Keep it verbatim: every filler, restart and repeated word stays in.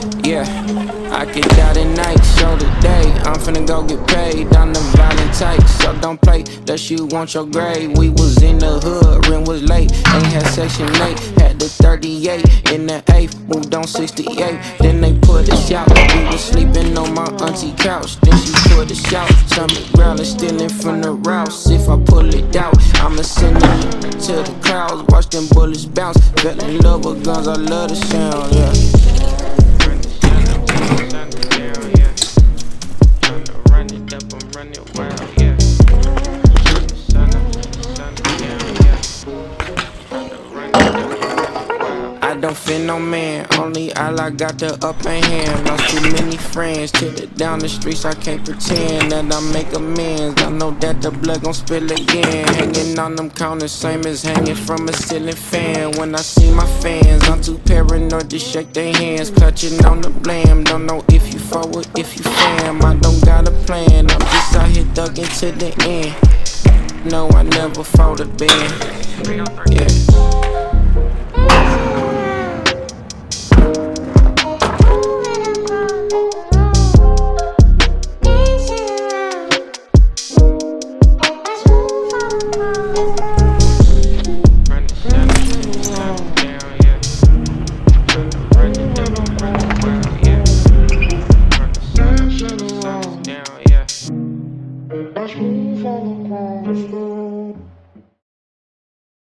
Yeah, I get out at night, show the day. I'm finna go get paid on them violent types. So don't play, that you want your grade. We was in the hood, rent was late. Ain't had section eight, had the thirty-eight in the eighth, moved on sixty-eight. Then they put us out, we was sleeping on my auntie couch. Then she put us out, stomach growling, stealing from the rouse. If I pull it out, I'ma send it to the crowds. Watch them bullets bounce, fell in love with guns, I love the sound, yeah. I don't fear no man, only Allah got the upper hand. Lost too many friends, till it down the streets I can't pretend that I make amends. I know that the blood gon' spill again. Hanging on them counters, same as hanging from a ceiling fan. When I see my fans, I'm too paranoid to shake their hands. Clutching on the blame, don't know if you forward, if you fam. I don't got a plan, I'm just out here thugging to the end. No, I never fought a band, yeah.